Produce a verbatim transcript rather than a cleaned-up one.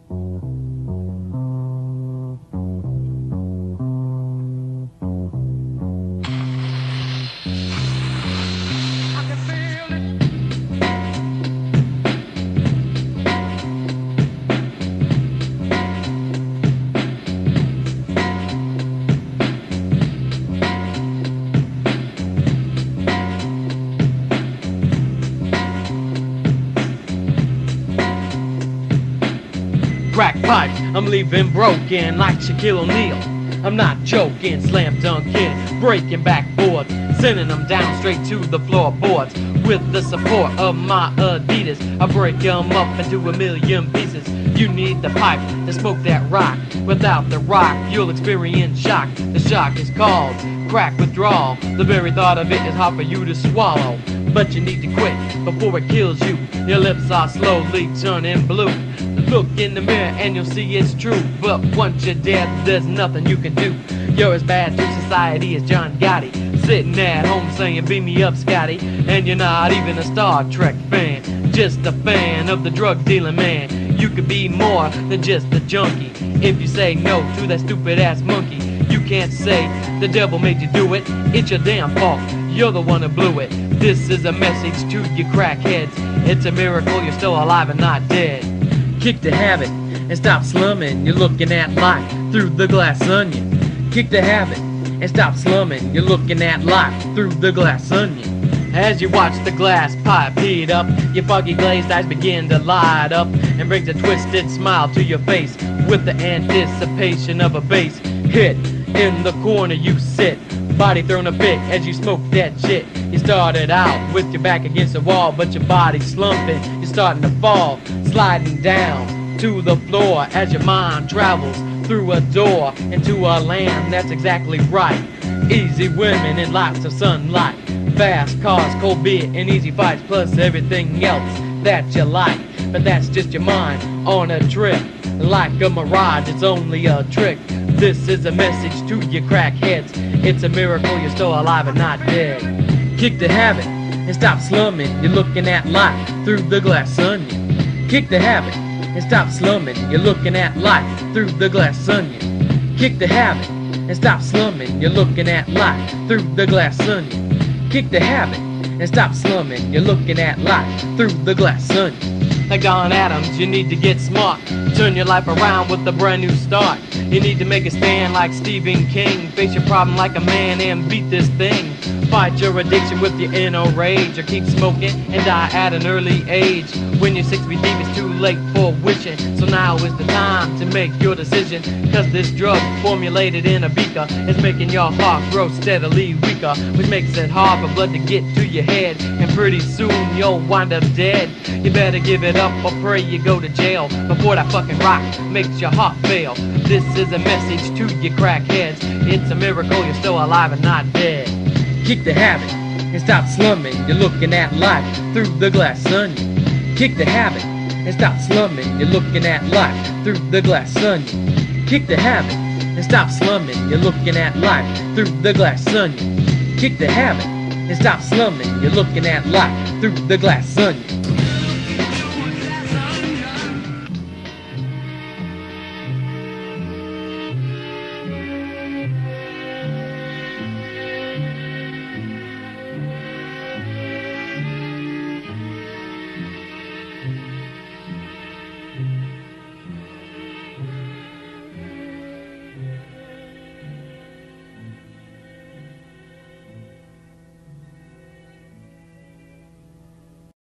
Crack pipes, I'm leaving broken like Shaquille O'Neal. I'm not joking, slam dunking, breaking backboards, sending them down straight to the floorboards. With the support of my Adidas, I break them up into a million pieces. You need the pipe to smoke that rock. Without the rock, you'll experience shock. The shock is called crack withdrawal. The very thought of it is hard for you to swallow, but you need to quit before it kills you. Your lips are slowly turning blue. Look in the mirror and you'll see it's true. But once you're dead, there's nothing you can do. You're as bad to society as John Gotti, sitting at home saying beam me up Scotty. And you're not even a Star Trek fan, just a fan of the drug dealing man. You could be more than just a junkie if you say no to that stupid ass monkey. You can't say the devil made you do it, it's your damn fault, you're the one who blew it. This is a message to you crackheads, it's a miracle you're still alive and not dead. Kick the habit and stop slumming, you're looking at life through the glass onion. Kick the habit and stop slumming, you're looking at life through the glass onion. As you watch the glass pipe heat up, your foggy glazed eyes begin to light up and brings a twisted smile to your face with the anticipation of a bass hit. In the corner you sit, body thrown a fit as you smoke that shit. You started out with your back against the wall, but your body's slumping, you're starting to fall, sliding down to the floor as your mind travels through a door into a land that's exactly right. Easy women and lots of sunlight, fast cars, cold beer and easy fights, plus everything else that you like. But that's just your mind on a trip, like a mirage, it's only a trick. This is a message to you crackheads, it's a miracle you're still alive and not dead. Kick the habit and stop slumming, you're looking at life through the glass onion. Kick the habit and stop slumming, you're looking at life through the glass onion. Kick the habit and stop slumming, you're looking at life through the glass onion. Kick the habit and stop slumming, you're looking at life through the glass onion. Like Don Adams, you need to get smart, turn your life around with a brand new start. You need to make a stand like Stephen King, face your problem like a man and beat this thing. Fight your addiction with your inner rage, or keep smoking and die at an early age. When you're six feet deep, it's too late for wishing, so now is the time to make your decision. Cause this drug formulated in a beaker is making your heart grow steadily weaker, which makes it hard for blood to get to your head, and pretty soon you'll wind up dead. You better give it up or pray you go to jail before that fucking rock makes your heart fail. This is a message to you crackheads, it's a miracle you're still alive and not dead. Kick the habit and stop slumming, you're looking at life through the glass onion. Kick the habit and stop slumming, you're looking at life through the glass onion. Kick the habit and stop slumming, you're looking at life through the glass onion. Kick the habit and stop slumming, you're looking at life through the glass onion.